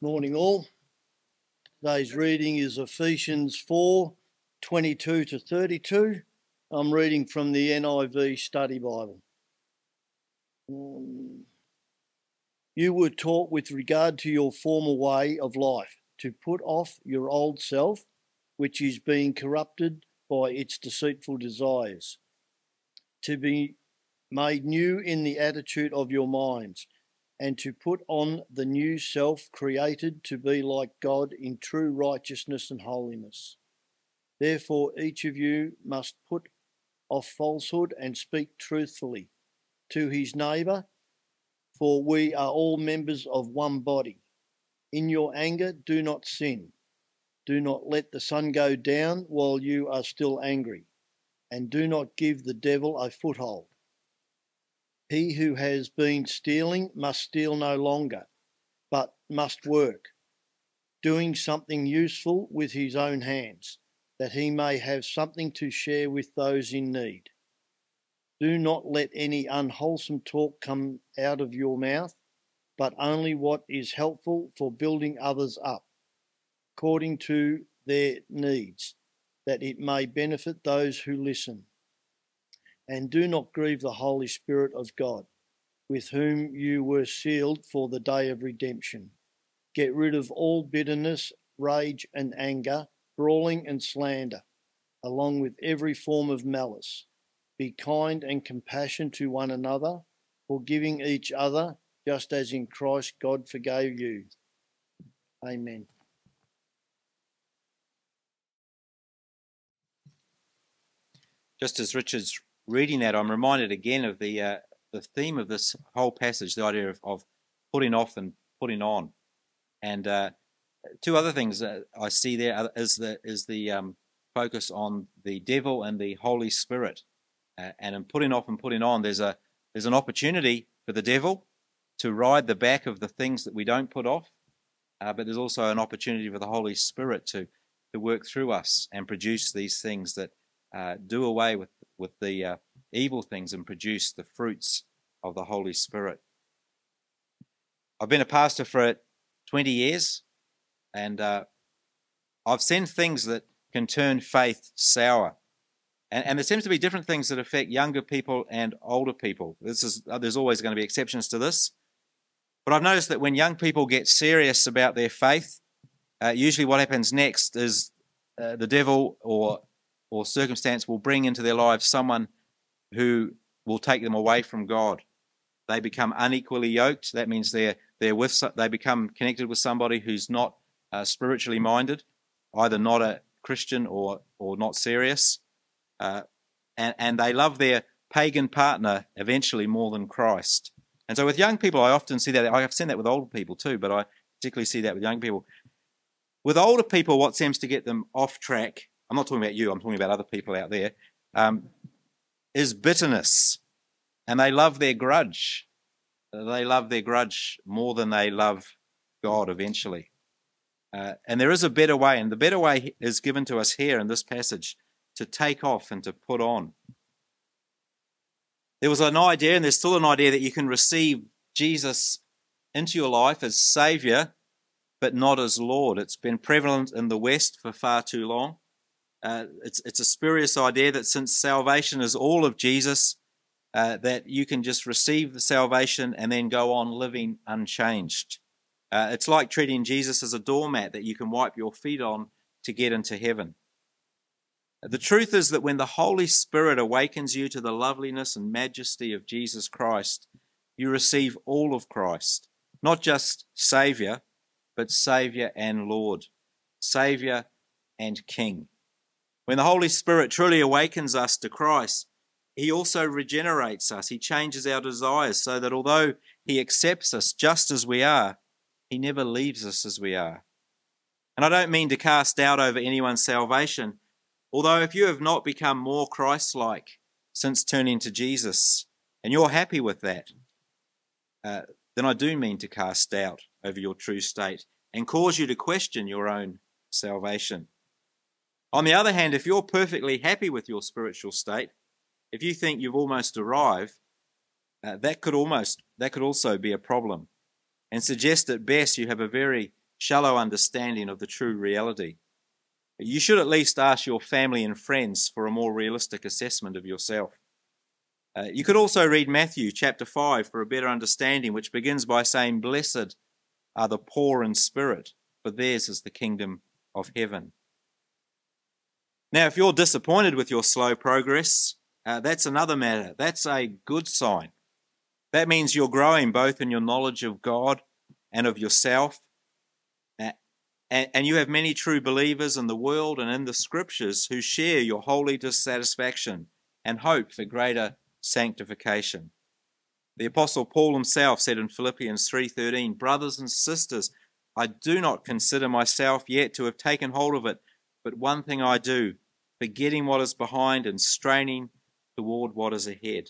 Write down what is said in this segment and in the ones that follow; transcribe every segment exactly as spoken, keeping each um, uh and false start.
Morning all. Today's reading is Ephesians four, twenty-two to thirty-two. I'm reading from the N I V Study Bible. Um, you were taught with regard to your former way of life to put off your old self, which is being corrupted by its deceitful desires, to be made new in the attitude of your minds, and to put on the new self created to be like God in true righteousness and holiness. Therefore, each of you must put off falsehood and speak truthfully to his neighbour, for we are all members of one body. In your anger, do not sin. Do not let the sun go down while you are still angry, and do not give the devil a foothold. He who has been stealing must steal no longer, but must work, doing something useful with his own hands, that he may have something to share with those in need. Do not let any unwholesome talk come out of your mouth, but only what is helpful for building others up, according to their needs, that it may benefit those who listen. And do not grieve the Holy Spirit of God, with whom you were sealed for the day of redemption. Get rid of all bitterness, rage and anger, brawling and slander, along with every form of malice. Be kind and compassionate to one another, forgiving each other, just as in Christ God forgave you. Amen. Just as Richard's reading that, I'm reminded again of the uh, the theme of this whole passage, the idea of, of putting off and putting on. And uh, two other things uh, I see there is the is the um, focus on the devil and the Holy Spirit. Uh, and in putting off and putting on, there's a there's an opportunity for the devil to ride the back of the things that we don't put off, uh, but there's also an opportunity for the Holy Spirit to to work through us and produce these things that uh, do away with with the uh, evil things and produce the fruits of the Holy Spirit. I've been a pastor for twenty years, and uh, I've seen things that can turn faith sour. And, and there seems to be different things that affect younger people and older people. This is there's always going to be exceptions to this. But I've noticed that when young people get serious about their faith, uh, usually what happens next is uh, the devil or or circumstance will bring into their lives someone who will take them away from God. They become unequally yoked. That means they're they're with they become connected with somebody who's not uh, spiritually minded, either not a Christian or or not serious, uh, and and they love their pagan partner eventually more than Christ. And so with young people, I often see that. I've seen that with older people too, but I particularly see that with young people. With older people, what seems to get them off track, I'm not talking about you, I'm talking about other people out there, um, is bitterness. And they love their grudge. They love their grudge more than they love God eventually. Uh, and there is a better way, and the better way is given to us here in this passage, to take off and to put on. There was an idea, and there's still an idea, that you can receive Jesus into your life as Saviour, but not as Lord. It's been prevalent in the West for far too long. Uh, it's, it's a spurious idea that since salvation is all of Jesus, uh, that you can just receive the salvation and then go on living unchanged. Uh, it's like treating Jesus as a doormat that you can wipe your feet on to get into heaven. The truth is that when the Holy Spirit awakens you to the loveliness and majesty of Jesus Christ, you receive all of Christ, not just Saviour, but Saviour and Lord, Saviour and King. When the Holy Spirit truly awakens us to Christ, He also regenerates us. He changes our desires so that although He accepts us just as we are, He never leaves us as we are. And I don't mean to cast doubt over anyone's salvation, although if you have not become more Christ-like since turning to Jesus, and you're happy with that, uh, then I do mean to cast doubt over your true state and cause you to question your own salvation. On the other hand, if you're perfectly happy with your spiritual state, if you think you've almost arrived, uh, that could almost that could also be a problem, and suggest at best you have a very shallow understanding of the true reality. You should at least ask your family and friends for a more realistic assessment of yourself. Uh, you could also read Matthew chapter five for a better understanding, which begins by saying, "Blessed are the poor in spirit, for theirs is the kingdom of heaven." Now, if you're disappointed with your slow progress, uh, that's another matter. That's a good sign. That means you're growing both in your knowledge of God and of yourself. Uh, and, and you have many true believers in the world and in the scriptures who share your holy dissatisfaction and hope for greater sanctification. The Apostle Paul himself said in Philippians three thirteen, "Brothers and sisters, I do not consider myself yet to have taken hold of it, but one thing I do, forgetting what is behind and straining toward what is ahead."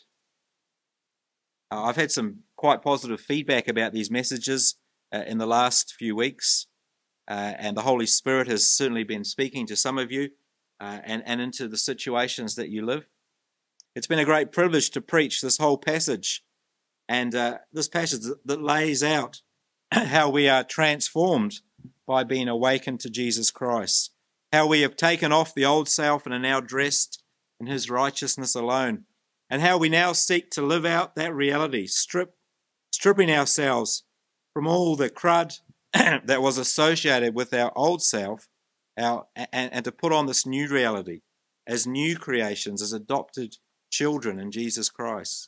Uh, I've had some quite positive feedback about these messages uh, in the last few weeks, uh, and the Holy Spirit has certainly been speaking to some of you uh, and, and into the situations that you live. It's been a great privilege to preach this whole passage, and uh, this passage that lays out how we are transformed by being awakened to Jesus Christ, how we have taken off the old self and are now dressed in his righteousness alone, and how we now seek to live out that reality, strip, stripping ourselves from all the crud that was associated with our old self, our, and, and to put on this new reality as new creations, as adopted children in Jesus Christ.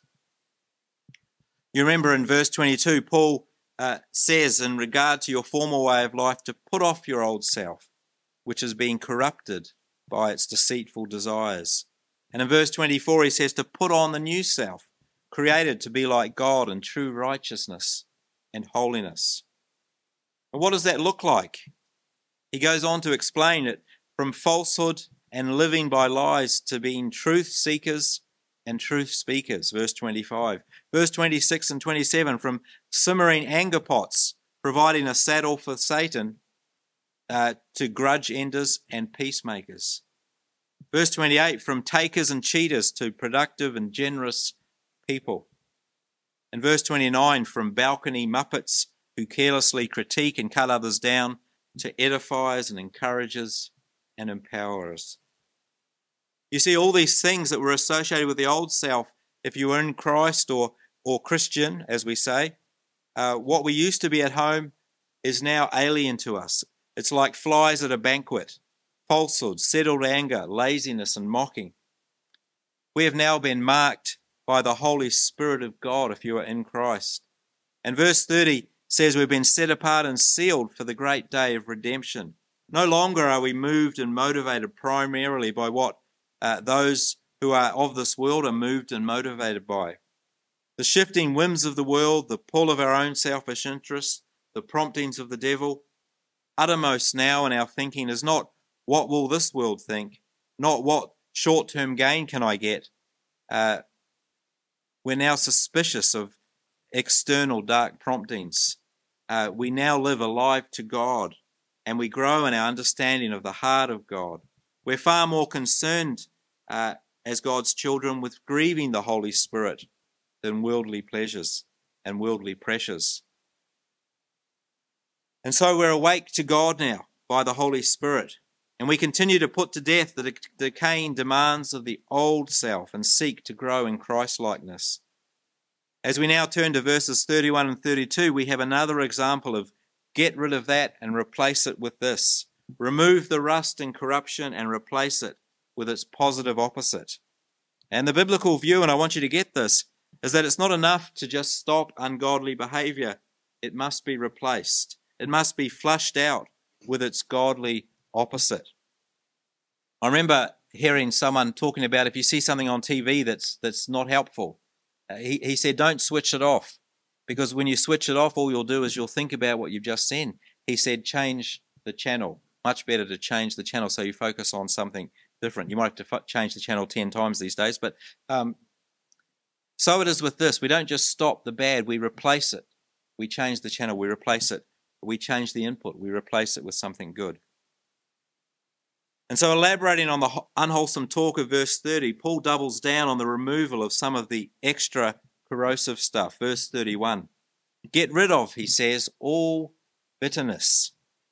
You remember in verse twenty-two, Paul uh, says in regard to your former way of life to put off your old self, which is being corrupted by its deceitful desires. And in verse twenty-four, he says to put on the new self, created to be like God in true righteousness and holiness. And what does that look like? He goes on to explain it from falsehood and living by lies to being truth seekers and truth speakers, verse twenty-five. Verse twenty-six and twenty-seven, from simmering anger pots, providing a saddle for Satan, uh, to grudge enders and peacemakers. Verse twenty-eight, from takers and cheaters to productive and generous people. And verse twenty-nine, from balcony muppets who carelessly critique and cut others down to edifiers and encouragers and empowerers. You see, all these things that were associated with the old self, if you were in Christ or, or Christian, as we say, uh, what we used to be at home is now alien to us. It's like flies at a banquet. Falsehood, settled anger, laziness and mocking. We have now been marked by the Holy Spirit of God if you are in Christ. And verse thirty says we've been set apart and sealed for the great day of redemption. No longer are we moved and motivated primarily by what uh, those who are of this world are moved and motivated by. The shifting whims of the world, the pull of our own selfish interests, the promptings of the devil, uttermost now in our thinking is not what will this world think, not what short-term gain can I get. Uh, we're now suspicious of external dark promptings. Uh, we now live alive to God, and we grow in our understanding of the heart of God. We're far more concerned uh, as God's children with grieving the Holy Spirit than worldly pleasures and worldly pressures. And so we're awake to God now by the Holy Spirit. And we continue to put to death the decaying demands of the old self and seek to grow in Christ-likeness. As we now turn to verses thirty-one and thirty-two, we have another example of get rid of that and replace it with this. Remove the rust and corruption and replace it with its positive opposite. And the biblical view, and I want you to get this, is that it's not enough to just stop ungodly behavior. It must be replaced. It must be flushed out with its godly opposite. I remember hearing someone talking about if you see something on T V that's that's not helpful, uh, he, he said don't switch it off, because when you switch it off all you'll do is you'll think about what you've just seen. He said change the channel. Much better to change the channel so you focus on something different. You might have to change the channel ten times these days, but um, so it is with this. We don't just stop the bad, we replace it. We change the channel, we replace it. We change the input, we replace it with something good. And so elaborating on the unwholesome talk of verse thirty, Paul doubles down on the removal of some of the extra corrosive stuff. Verse thirty-one, get rid of, he says, all bitterness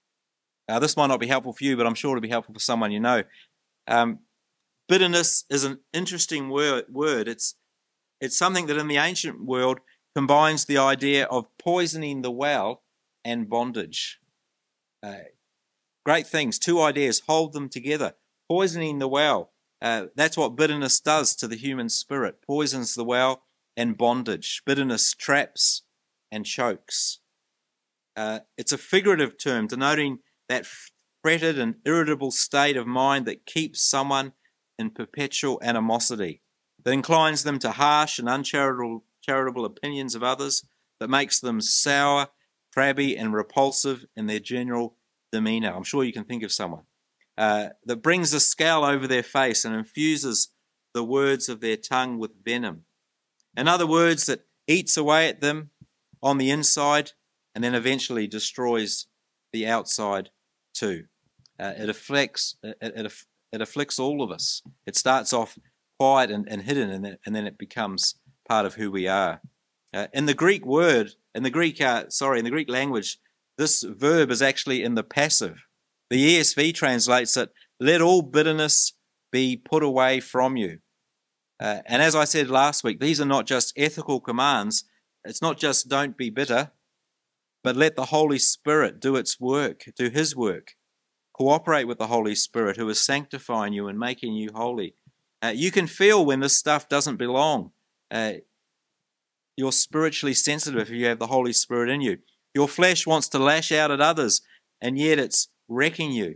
Uh, this might not be helpful for you, but I'm sure it'll be helpful for someone you know. Um, bitterness is an interesting word. word. It's, it's something that in the ancient world combines the idea of poisoning the well and bondage. Uh, great things, two ideas, hold them together. Poisoning the well, uh, that's what bitterness does to the human spirit. Poisons the well and bondage. Bitterness traps and chokes. Uh, it's a figurative term denoting that fretted and irritable state of mind that keeps someone in perpetual animosity, that inclines them to harsh and uncharitable charitable opinions of others, that makes them sour, crabby, and repulsive in their general demeanour. I'm sure you can think of someone. Uh, that brings a scowl over their face and infuses the words of their tongue with venom. In other words, that eats away at them on the inside and then eventually destroys the outside too. Uh, it afflicts it, it, it afflicts all of us. It starts off quiet and, and hidden, and then, and then it becomes part of who we are. Uh, in the Greek word, in the Greek, uh, sorry, in the Greek language, this verb is actually in the passive. The E S V translates it, "Let all bitterness be put away from you." Uh, and as I said last week, these are not just ethical commands. It's not just don't be bitter, but let the Holy Spirit do its work, do His work. Cooperate with the Holy Spirit who is sanctifying you and making you holy. Uh, you can feel when this stuff doesn't belong. Uh, you're spiritually sensitive if you have the Holy Spirit in you. Your flesh wants to lash out at others, and yet it's wrecking you.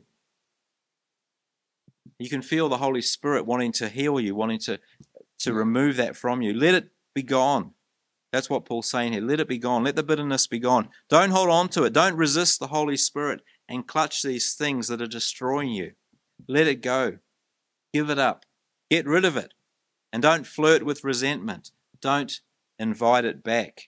You can feel the Holy Spirit wanting to heal you, wanting to, to remove that from you. Let it be gone. That's what Paul's saying here. Let it be gone. Let the bitterness be gone. Don't hold on to it. Don't resist the Holy Spirit and clutch these things that are destroying you. Let it go. Give it up. Get rid of it. And don't flirt with resentment. Don't invite it back.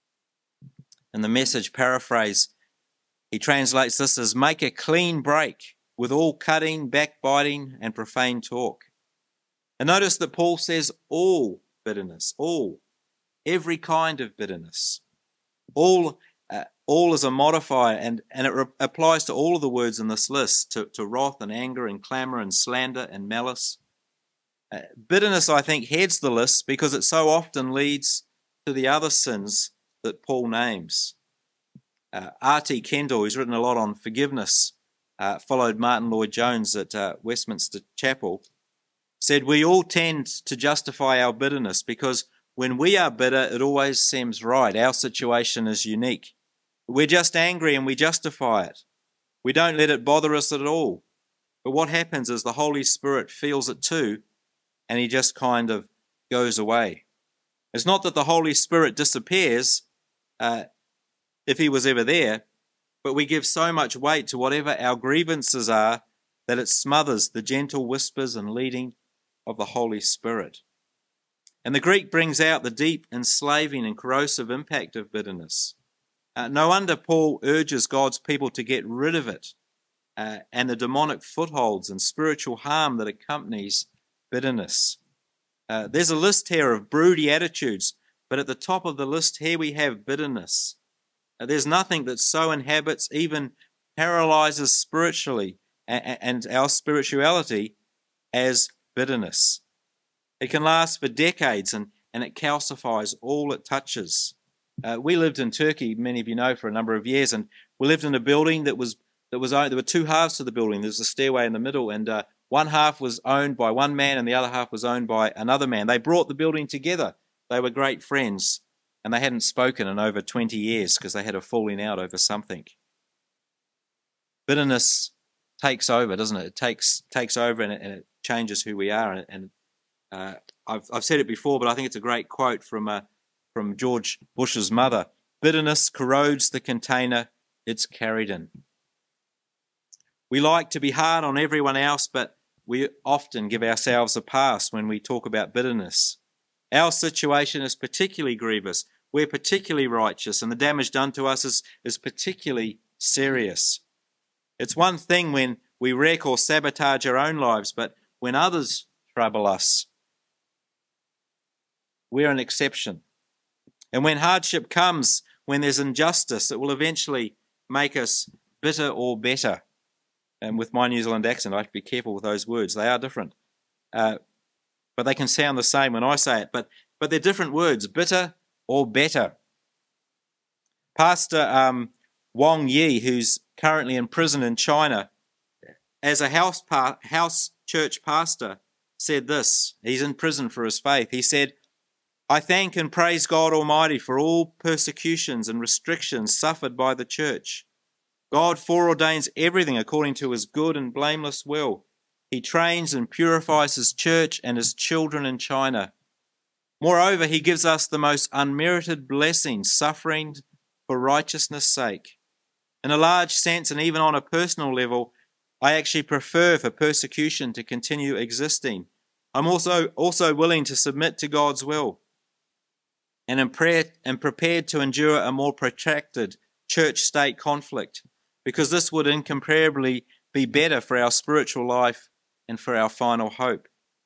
In the Message paraphrase, he translates this as make a clean break with all cutting, backbiting, and profane talk. And notice that Paul says all bitterness, all, every kind of bitterness. All uh, all is a modifier, and, and it re- applies to all of the words in this list, to, to wrath and anger and clamour and slander and malice. Uh, bitterness, I think, heads the list because it so often leads to the other sins that Paul names. Uh, R T Kendall, who's written a lot on forgiveness, uh, followed Martin Lloyd-Jones at uh, Westminster Chapel, said, "We all tend to justify our bitterness because when we are bitter, it always seems right. Our situation is unique. We're just angry and we justify it. We don't let it bother us at all. But what happens is the Holy Spirit feels it too, and He just kind of goes away. It's not that the Holy Spirit disappears, uh, if He was ever there, but we give so much weight to whatever our grievances are that it smothers the gentle whispers and leading of the Holy Spirit." And the Greek brings out the deep, enslaving and corrosive impact of bitterness. Uh, no wonder Paul urges God's people to get rid of it uh, and the demonic footholds and spiritual harm that accompanies bitterness. Uh, there's a list here of broody attitudes, but at the top of the list here we have bitterness. Uh, there's nothing that so inhabits, even paralyzes spiritually and, and our spirituality as bitterness. It can last for decades and, and it calcifies all it touches. Uh, we lived in Turkey, many of you know, for a number of years, and we lived in a building that was, that was owned, there were two halves to the building. There was a stairway in the middle, and uh, one half was owned by one man and the other half was owned by another man. They brought the building together. They were great friends, and they hadn't spoken in over twenty years because they had a falling out over something. Bitterness takes over, doesn't it? It takes takes over and it, and it changes who we are. And, and uh, I've I've said it before, but I think it's a great quote from uh, from George Bush's mother. Bitterness corrodes the container it's carried in. We like to be hard on everyone else, but we often give ourselves a pass when we talk about bitterness. Our situation is particularly grievous. We're particularly righteous, and the damage done to us is, is particularly serious. It's one thing when we wreck or sabotage our own lives, but when others trouble us, we're an exception. And when hardship comes, when there's injustice, it will eventually make us bitter or better. And with my New Zealand accent, I have to be careful with those words. They are different. Uh, but they can sound the same when I say it. But, but they're different words, bitter or better. Pastor um, Wang Yi, who's currently in prison in China, as a house, pa- house church pastor, said this. He's in prison for his faith. He said, "I thank and praise God Almighty for all persecutions and restrictions suffered by the church. God foreordains everything according to his good and blameless will. He trains and purifies his church and his children in China. Moreover, he gives us the most unmerited blessings, suffering for righteousness' sake. In a large sense, and even on a personal level, I actually prefer for persecution to continue existing. I'm also, also willing to submit to God's will and am, pre- am prepared to endure a more protracted church-state conflict, because this would incomparably be better for our spiritual life and for our final hope."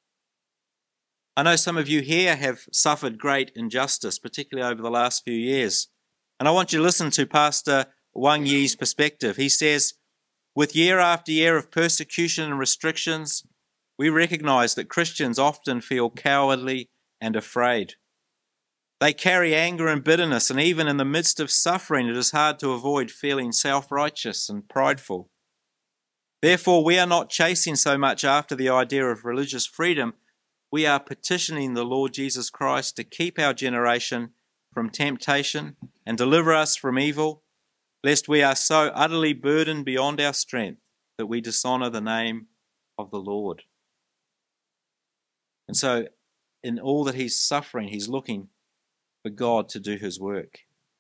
I know some of you here have suffered great injustice, particularly over the last few years. And I want you to listen to Pastor Wang Yi's perspective. He says, "With year after year of persecution and restrictions, we recognize that Christians often feel cowardly and afraid. They carry anger and bitterness, and even in the midst of suffering, it is hard to avoid feeling self-righteous and prideful. Therefore, we are not chasing so much after the idea of religious freedom. We are petitioning the Lord Jesus Christ to keep our generation from temptation and deliver us from evil, lest we are so utterly burdened beyond our strength that we dishonor the name of the Lord." And so, in all that he's suffering, he's looking for God to do his work.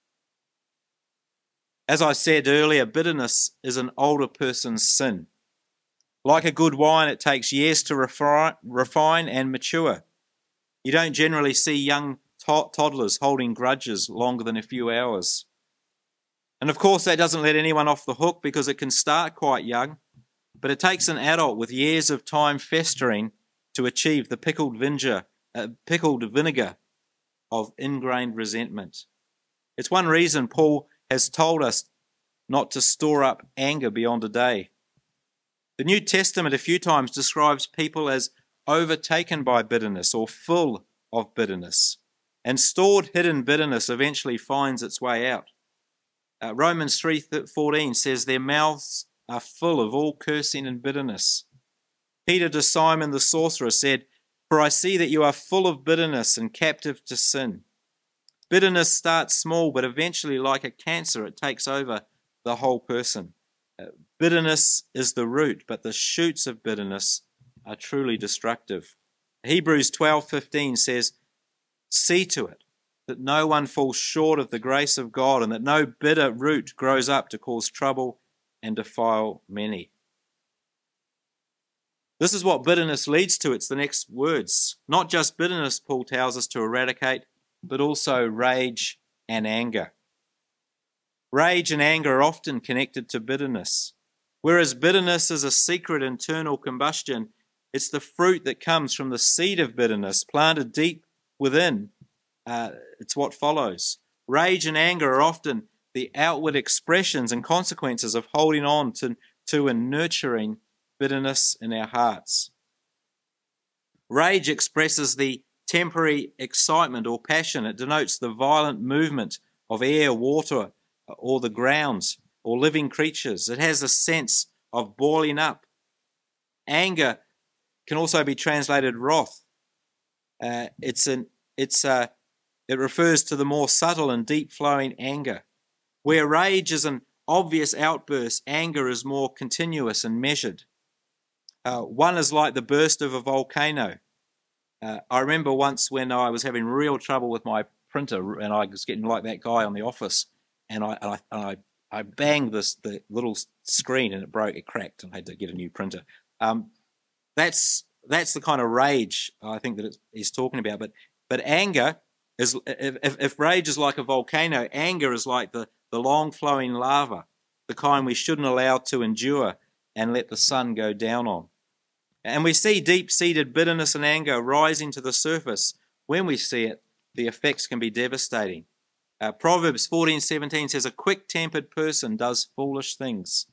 As I said earlier, bitterness is an older person's sin. Like a good wine, it takes years to refine, refine and mature. You don't generally see young to- toddlers holding grudges longer than a few hours. And of course, that doesn't let anyone off the hook, because it can start quite young, but it takes an adult with years of time festering to achieve the pickled vinegar, uh, pickled vinegar of ingrained resentment. It's one reason Paul has told us not to store up anger beyond a day. The New Testament a few times describes people as overtaken by bitterness or full of bitterness, and stored hidden bitterness eventually finds its way out. Uh, Romans three fourteen says their mouths are full of all cursing and bitterness. Peter to Simon the sorcerer said, "For I see that you are full of bitterness and captive to sin." Bitterness starts small, but eventually, like a cancer, it takes over the whole person. Uh, bitterness is the root, but the shoots of bitterness are truly destructive. Hebrews twelve fifteen says, "See to it that no one falls short of the grace of God, and that no bitter root grows up to cause trouble and defile many." This is what bitterness leads to. It's the next words. Not just bitterness, Paul tells us to eradicate, but also rage and anger. Rage and anger are often connected to bitterness. Whereas bitterness is a secret internal combustion, it's the fruit that comes from the seed of bitterness planted deep within. Uh, it's what follows. Rage and anger are often the outward expressions and consequences of holding on to, to and nurturing bitterness in our hearts. Rage expresses the temporary excitement or passion. It denotes the violent movement of air, water, or the grounds, or living creatures. It has a sense of boiling up. Anger can also be translated wrath. Uh, it's an it's uh, it refers to the more subtle and deep-flowing anger. Where rage is an obvious outburst, anger is more continuous and measured. Uh, one is like the burst of a volcano. Uh, I remember once when I was having real trouble with my printer, and I was getting like that guy on The Office, and I and I, and I, I banged this the little screen, and it broke, it cracked, and I had to get a new printer. Um, that's that's the kind of rage I think that he's talking about. But but anger is, if, if rage is like a volcano, anger is like the the long flowing lava, the kind we shouldn't allow to endure and let the sun go down on. And we see deep-seated bitterness and anger rising to the surface. When we see it, the effects can be devastating. Uh, Proverbs fourteen seventeen says, "A quick-tempered person does foolish things,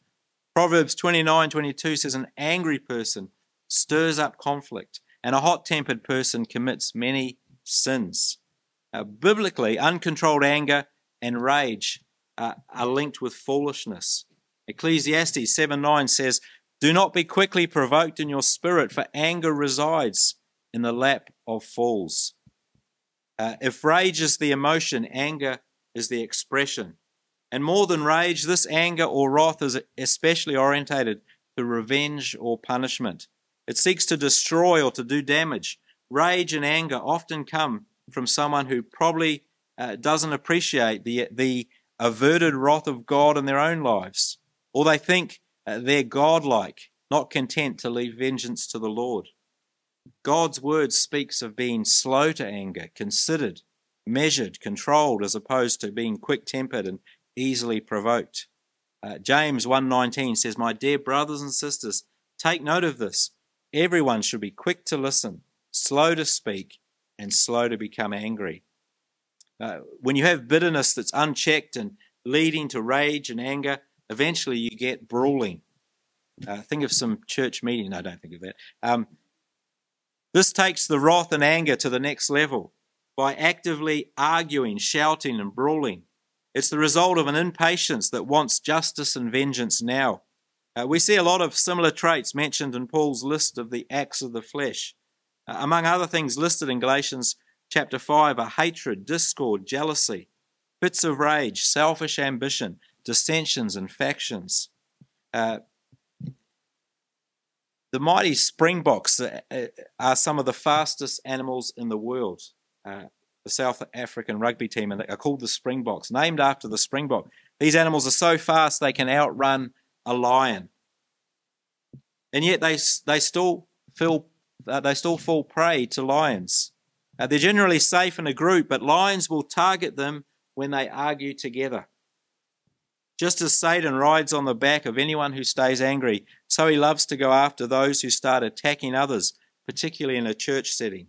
Proverbs twenty-nine twenty-two says an angry person stirs up conflict, and a hot-tempered person commits many sins. Uh, biblically, uncontrolled anger and rage uh, are linked with foolishness. Ecclesiastes seven nine says, "Do not be quickly provoked in your spirit, for anger resides in the lap of fools." Uh, if rage is the emotion, anger is the expression. And more than rage, this anger or wrath is especially orientated to revenge or punishment. It seeks to destroy or to do damage. Rage and anger often come from someone who probably uh, doesn't appreciate the, the averted wrath of God in their own lives, or they think uh, they're godlike, not content to leave vengeance to the Lord. God's word speaks of being slow to anger, considered, measured, controlled, as opposed to being quick-tempered and easily provoked. Uh, James one nineteen says, "My dear brothers and sisters, take note of this. Everyone should be quick to listen, slow to speak, and slow to become angry." Uh, when you have bitterness that's unchecked and leading to rage and anger, eventually you get brawling. Uh, think of some church meeting. No, don't think of that. Um, this takes the wrath and anger to the next level by actively arguing, shouting, and brawling. It's the result of an impatience that wants justice and vengeance now. Uh, we see a lot of similar traits mentioned in Paul's list of the acts of the flesh. Uh, among other things listed in Galatians chapter five are hatred, discord, jealousy, fits of rage, selfish ambition, dissensions, and factions. Uh, the mighty springboks are some of the fastest animals in the world. Uh, the South African rugby team are called the Springboks, named after the springbok. These animals are so fast they can outrun a lion, and yet they they still feel uh, they still fall prey to lions. Uh, they're generally safe in a group, but lions will target them when they argue together. Just as Satan rides on the back of anyone who stays angry, so he loves to go after those who start attacking others, particularly in a church setting.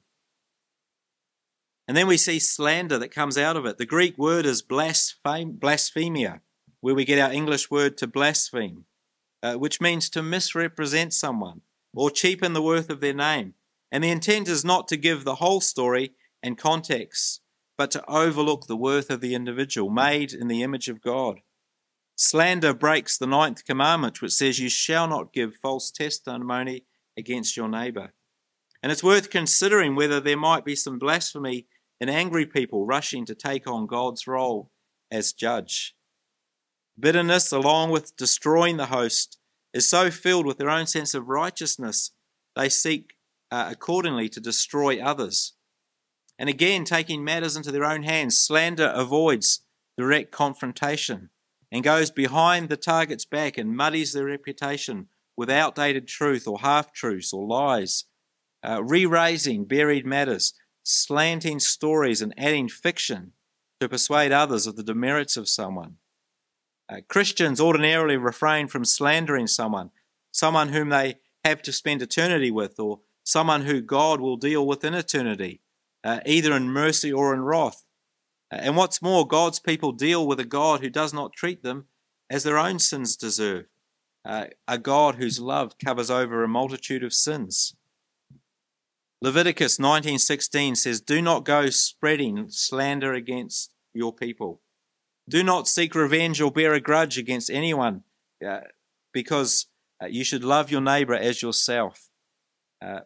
And then we see slander that comes out of it. The Greek word is blaspheme, blasphemia, where we get our English word to blaspheme, uh, which means to misrepresent someone or cheapen the worth of their name. And the intent is not to give the whole story and context, but to overlook the worth of the individual made in the image of God. Slander breaks the ninth commandment, which says you shall not give false testimony against your neighbour. And it's worth considering whether there might be some blasphemy in angry people rushing to take on God's role as judge. Bitterness, along with destroying the host, is so filled with their own sense of righteousness, they seek uh, accordingly to destroy others. And again, taking matters into their own hands, slander avoids direct confrontation and goes behind the target's back and muddies their reputation with outdated truth or half-truths or lies, uh, re-raising buried matters, slanting stories and adding fiction to persuade others of the demerits of someone. Uh, Christians ordinarily refrain from slandering someone, someone whom they have to spend eternity with, or someone who God will deal with in eternity, uh, either in mercy or in wrath. And what's more, God's people deal with a God who does not treat them as their own sins deserve, uh, a God whose love covers over a multitude of sins. Leviticus nineteen sixteen says, "Do not go spreading slander against your people. Do not seek revenge or bear a grudge against anyone, uh, because uh, you should love your neighbour as yourself." Uh,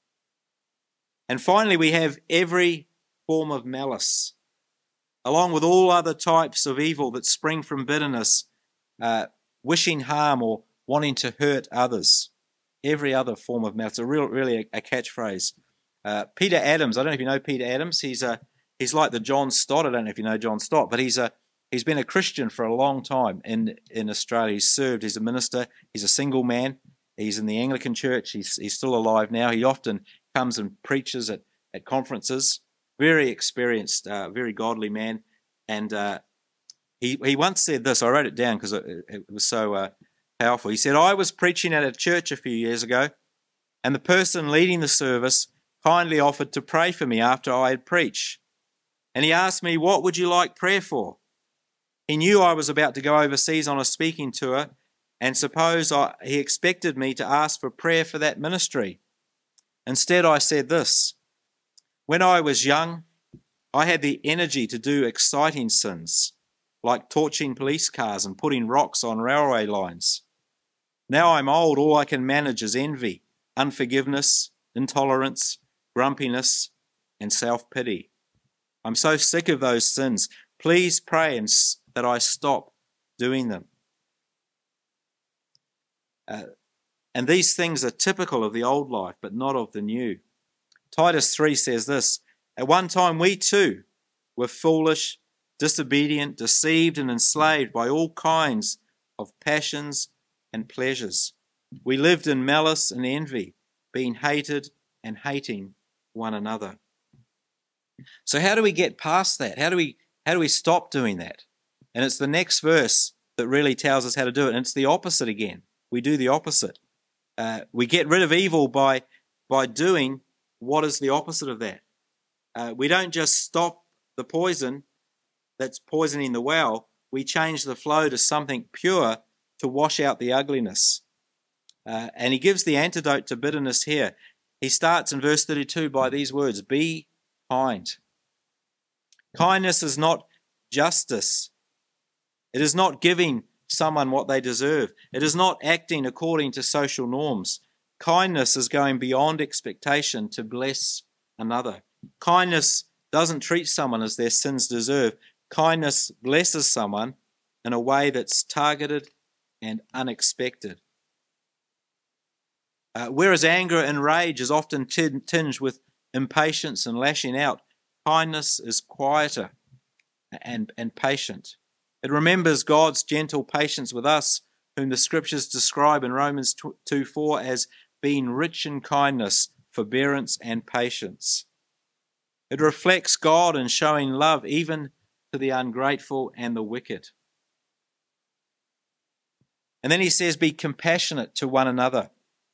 and finally, we have every form of malice, along with all other types of evil that spring from bitterness, uh, wishing harm or wanting to hurt others. Every other form of malice. It's a real, really a, a catchphrase. Uh, Peter Adams, I don't know if you know Peter Adams. He's a he's like the John Stott. I don't know if you know John Stott, but he's a he's been a Christian for a long time in in Australia. He's served. He's a minister. He's a single man. He's in the Anglican Church. He's he's still alive now. He often comes and preaches at at conferences. Very experienced, uh, very godly man, and uh, he he once said this. I wrote it down because it, it was so uh, powerful. He said, "I was preaching at a church a few years ago, and the person leading the service kindly offered to pray for me after I had preached. And he asked me, 'What would you like prayer for?' He knew I was about to go overseas on a speaking tour, and suppose I, he expected me to ask for prayer for that ministry. Instead, I said this: when I was young, I had the energy to do exciting sins, like torching police cars and putting rocks on railway lines. Now I'm old, all I can manage is envy, unforgiveness, intolerance, grumpiness, and self-pity. I'm so sick of those sins. Please pray and s- that I stop doing them. Uh, and these things are typical of the old life, but not of the new. Titus three says this: at one time we too were foolish, disobedient, deceived, and enslaved by all kinds of passions and pleasures. We lived in malice and envy, being hated and hating one another. So how do we get past that? How do we how do we stop doing that? And it's the next verse that really tells us how to do it. And it's the opposite again. We do the opposite. Uh, we get rid of evil by by doing what is the opposite of that. Uh, we don't just stop the poison that's poisoning the well. We change the flow to something pure to wash out the ugliness. Uh, and he gives the antidote to bitterness here. He starts in verse thirty-two by these words: be kind. Kindness is not justice. It is not giving someone what they deserve. It is not acting according to social norms. Kindness is going beyond expectation to bless another. Kindness doesn't treat someone as their sins deserve. Kindness blesses someone in a way that's targeted and unexpected. Uh, whereas anger and rage is often tinged with impatience and lashing out, kindness is quieter and, and patient. It remembers God's gentle patience with us, whom the scriptures describe in Romans two four as being rich in kindness, forbearance, and patience. It reflects God in showing love even to the ungrateful and the wicked. And then he says, be compassionate to one another.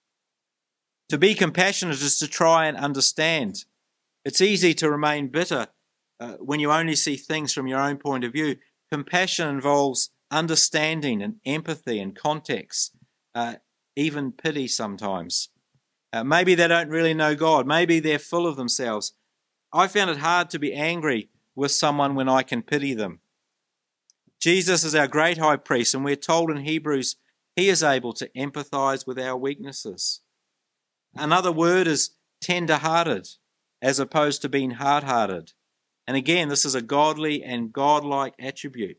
To be compassionate is to try and understand. It's easy to remain bitter uh, when you only see things from your own point of view. Compassion involves understanding and empathy and context, uh, even pity sometimes. Uh, maybe they don't really know God. Maybe they're full of themselves. I found it hard to be angry with someone when I can pity them. Jesus is our great high priest, and we're told in Hebrews he is able to empathize with our weaknesses. Another word is tender-hearted, as opposed to being hard-hearted. And again, this is a godly and godlike attribute.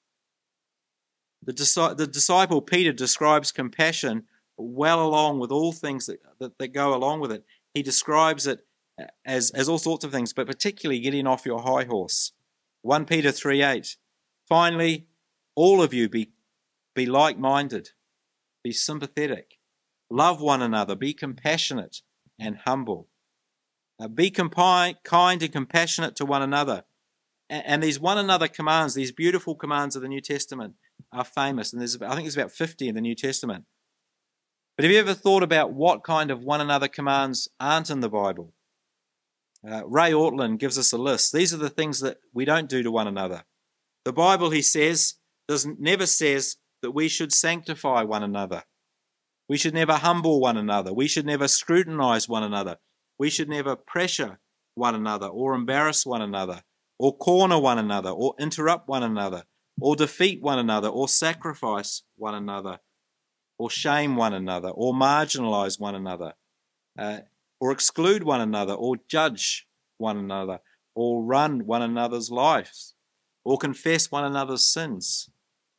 The, dis- the disciple Peter describes compassion well along with all things that, that, that go along with it. He describes it as, as all sorts of things, but particularly getting off your high horse. First Peter three eight. Finally, all of you be, be like-minded, be sympathetic, love one another, be compassionate and humble. Uh, be compi- kind and compassionate to one another. And, and these one another commands, these beautiful commands of the New Testament are famous. And there's, I think there's about fifty in the New Testament. But have you ever thought about what kind of one another commands aren't in the Bible? Uh, Ray Ortlund gives us a list. These are the things that we don't do to one another. The Bible, he says, doesn't never says that we should sanctify one another. We should never humble one another. We should never scrutinize one another. We should never pressure one another or embarrass one another or corner one another or interrupt one another or defeat one another or sacrifice one another or shame one another or marginalize one another uh, or exclude one another or judge one another or run one another's lives or confess one another's sins.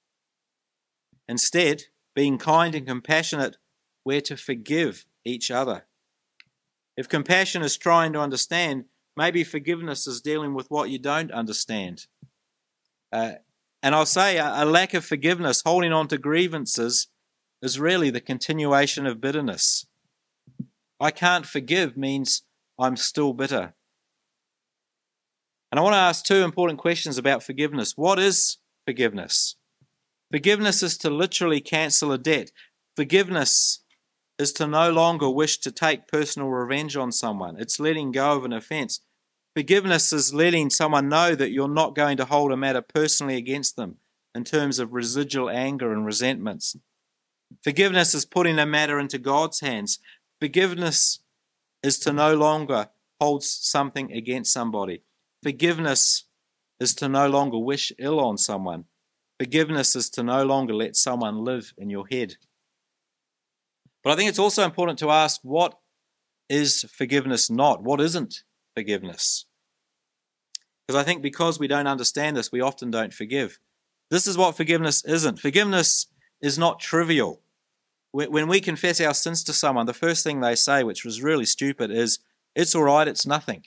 Instead, being kind and compassionate, we're to forgive each other. If compassion is trying to understand, maybe forgiveness is dealing with what you don't understand. Uh, and I'll say a, a lack of forgiveness, holding on to grievances, is really the continuation of bitterness. I can't forgive means I'm still bitter. And I want to ask two important questions about forgiveness. What is forgiveness? Forgiveness is to literally cancel a debt. Forgiveness is to no longer wish to take personal revenge on someone. It's letting go of an offense. Forgiveness is letting someone know that you're not going to hold a matter personally against them in terms of residual anger and resentments. Forgiveness is putting a matter into God's hands. Forgiveness is to no longer hold something against somebody. Forgiveness is to no longer wish ill on someone. Forgiveness is to no longer let someone live in your head. But I think it's also important to ask, what is forgiveness not? What isn't forgiveness? Because I think because we don't understand this, we often don't forgive. This is what forgiveness isn't. Forgiveness is not trivial. When we confess our sins to someone, the first thing they say, which was really stupid, is, it's all right, it's nothing.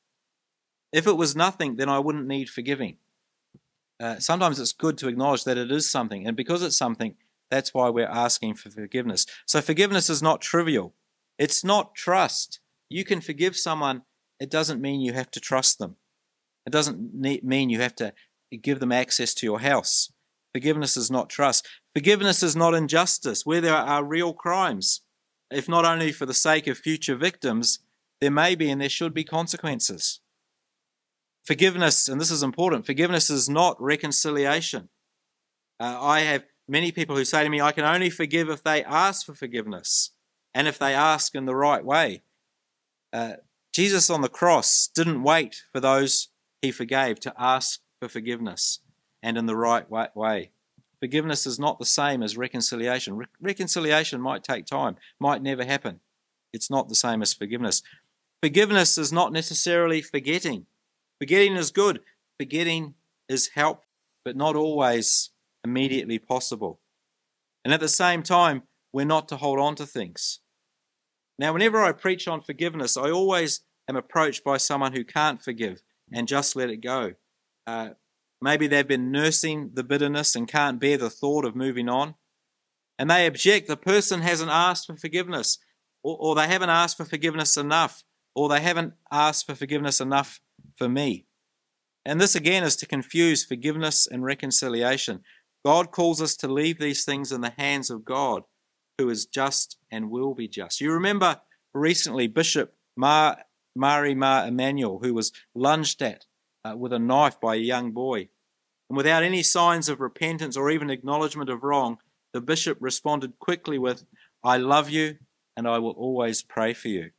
If it was nothing, then I wouldn't need forgiving. Uh, sometimes it's good to acknowledge that it is something, and because it's something, that's why we're asking for forgiveness. So forgiveness is not trivial. It's not trust. You can forgive someone. It doesn't mean you have to trust them. It doesn't mean you have to give them access to your house. Forgiveness is not trust. Forgiveness is not injustice. Where there are real crimes, if not only for the sake of future victims, there may be and there should be consequences. Forgiveness, and this is important, forgiveness is not reconciliation. Uh, I have many people who say to me, I can only forgive if they ask for forgiveness and if they ask in the right way. Uh, Jesus on the cross didn't wait for those he forgave to ask for forgiveness and in the right way. Forgiveness is not the same as reconciliation. Re- reconciliation might take time, might never happen. It's not the same as forgiveness. Forgiveness is not necessarily forgetting. Forgetting is good. Forgetting is helpful, but not always immediately possible. And at the same time, we're not to hold on to things. Now, whenever I preach on forgiveness, I always am approached by someone who can't forgive and just let it go. Uh, maybe they've been nursing the bitterness and can't bear the thought of moving on. And they object, the person hasn't asked for forgiveness, or, or they haven't asked for forgiveness enough, or they haven't asked for forgiveness enough for me. And this again is to confuse forgiveness and reconciliation. God calls us to leave these things in the hands of God, who is just and will be just. You remember recently Bishop Ma, Mari Ma Emanuel, who was lunged at uh, with a knife by a young boy. And without any signs of repentance or even acknowledgement of wrong, the bishop responded quickly with, I love you and I will always pray for you.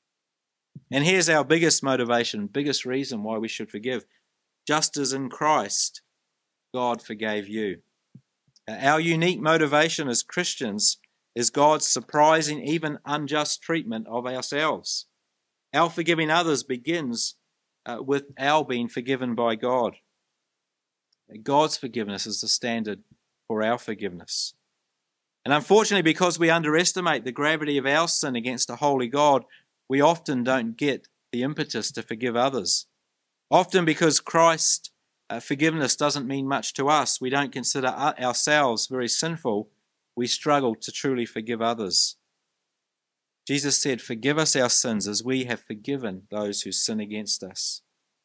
And here's our biggest motivation, biggest reason why we should forgive. Just as in Christ, God forgave you. Our unique motivation as Christians is God's surprising, even unjust treatment of ourselves. Our forgiving others begins uh, with our being forgiven by God. God's forgiveness is the standard for our forgiveness. And unfortunately, because we underestimate the gravity of our sin against a holy God, we often don't get the impetus to forgive others. Often because Christ's uh, forgiveness doesn't mean much to us, we don't consider ourselves very sinful, we struggle to truly forgive others. Jesus said, forgive us our sins as we have forgiven those who sin against us.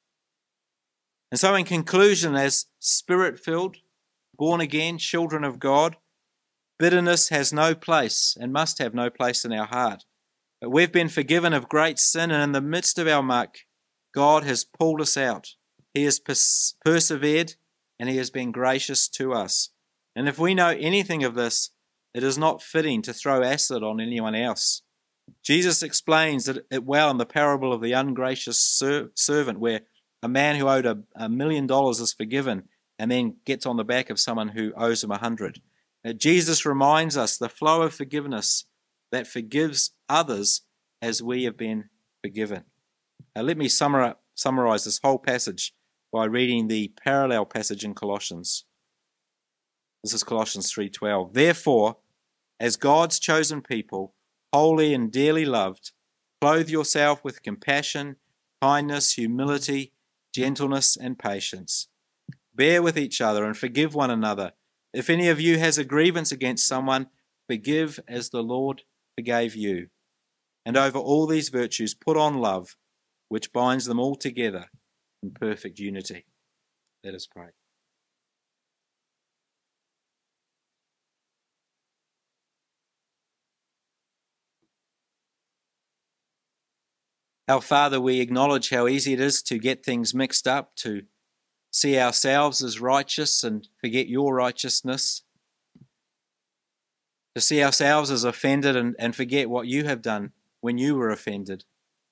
And so in conclusion, as Spirit-filled, born-again children of God, bitterness has no place and must have no place in our heart. But we've been forgiven of great sin, and in the midst of our muck, God has pulled us out. He has pers- persevered and He has been gracious to us. And if we know anything of this, it is not fitting to throw acid on anyone else. Jesus explains it well in the parable of the ungracious ser- servant, where a man who owed a, a million dollars is forgiven and then gets on the back of someone who owes him a hundred. Uh, Jesus reminds us the flow of forgiveness that forgives others as we have been forgiven. Now, let me summarize, summarize this whole passage by reading the parallel passage in Colossians. This is Colossians three twelve. Therefore, as God's chosen people, holy and dearly loved, clothe yourself with compassion, kindness, humility, gentleness, and patience. Bear with each other and forgive one another. If any of you has a grievance against someone, forgive as the Lord forgave you. And over all these virtues, put on love, which binds them all together in perfect unity. Let us pray. Our Father, we acknowledge how easy it is to get things mixed up, to see ourselves as righteous and forget your righteousness. to see ourselves as offended and, and forget what you have done when you were offended.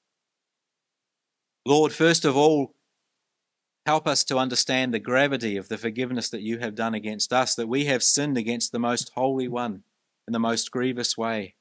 Lord, first of all, help us to understand the gravity of the forgiveness that you have done against us, that we have sinned against the most holy one in the most grievous way.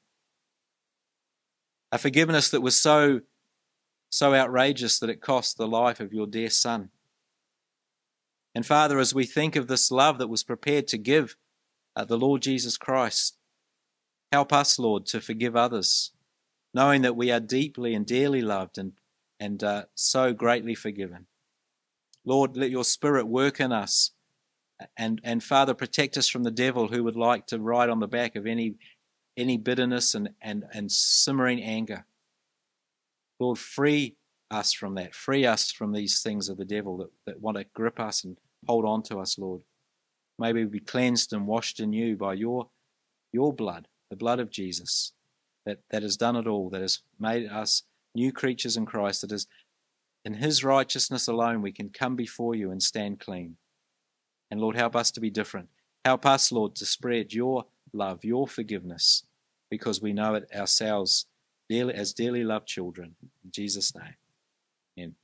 A forgiveness that was so, so outrageous that it cost the life of your dear Son. And Father, as we think of this love that was prepared to give uh, the Lord Jesus Christ, help us, Lord, to forgive others, knowing that we are deeply and dearly loved and, and uh, so greatly forgiven. Lord, let your Spirit work in us. And, and Father, protect us from the devil who would like to ride on the back of any, any bitterness and, and, and simmering anger. Lord, free us from that. Free us from these things of the devil that, that want to grip us and hold on to us, Lord. May we be cleansed and washed in you by your, your blood, the blood of Jesus, that, that has done it all, that has made us new creatures in Christ, that is in his righteousness alone we can come before you and stand clean. And Lord, help us to be different. Help us, Lord, to spread your love, your forgiveness, because we know it ourselves dearly, as dearly loved children. In Jesus' name, amen.